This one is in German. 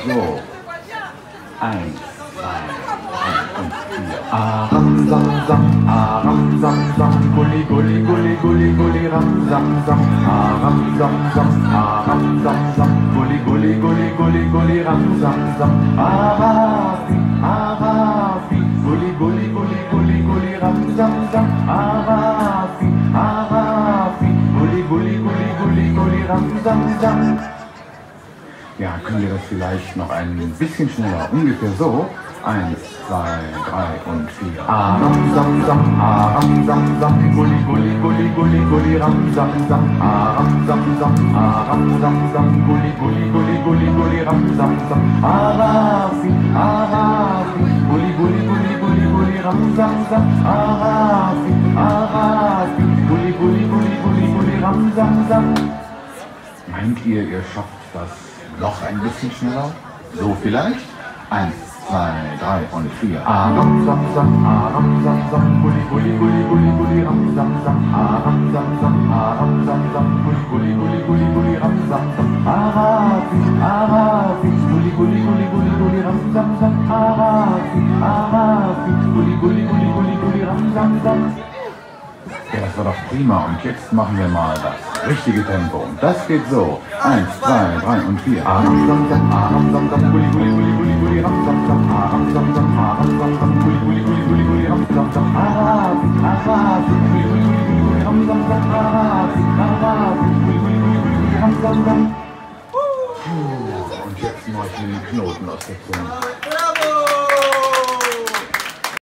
so. 1, 2, 3 und 4. Aram sam sam, aram sam sam, gulli gulli gulli gulli gulli ram sam sam. Aram sam sam, aram sam sam, gulli gulli gulli gulli gulli ram sam sam. Arafi, arafi, gulli gulli gulli gulli gulli ram sam sam. Arafi, arafi, gulli gulli gulli gulli gulli ram sam sam. Ja, können wir das vielleicht noch ein bisschen schneller? Ungefähr so. 1, 2, 3 und 4. Aram sam sam, aram sam sam, gulli gulli gulli gulli gulli ram sam sam. Aram sam sam, aram sam sam, gulli gulli gulli gulli gulli ram sam sam. Arafi, arafi, gulli gulli gulli gulli gulli ram sam sam. Arafi, arafi, gulli gulli gulli gulli gulli ram sam sam. Meint ihr schafft das noch ein bisschen schneller? So vielleicht? 1, 2, 3 und 4. Aram sam sam, aram sam sam, gulli gulli gulli gulli gulli ram sam sam. Aram sam sam, aram sam sam, gulli gulli gulli gulli gulli ram sam sam. Arafi, arafi, gulli gulli gulli gulli gulli ram sam sam. Arafi, arafi, gulli gulli gulli gulli gulli ram sam sam. Ja, das war doch prima. Und jetzt machen wir mal das richtige Tempo. Das geht so. 1, 2, 3 und 4. Aram sam sam, aram sam sam, gulli gulli gulli gulli gulli ram sam sam. Aram sam sam, aram sam sam, gulli gulli gulli gulli gulli ram sam sam. Arafi, arafi, gulli gulli gulli gulli gulli ram sam sam. Arafi, arafi, gulli gulli gulli gulli gulli ram sam sam. Und jetzt mache ich mir den Knoten aus der Zunge.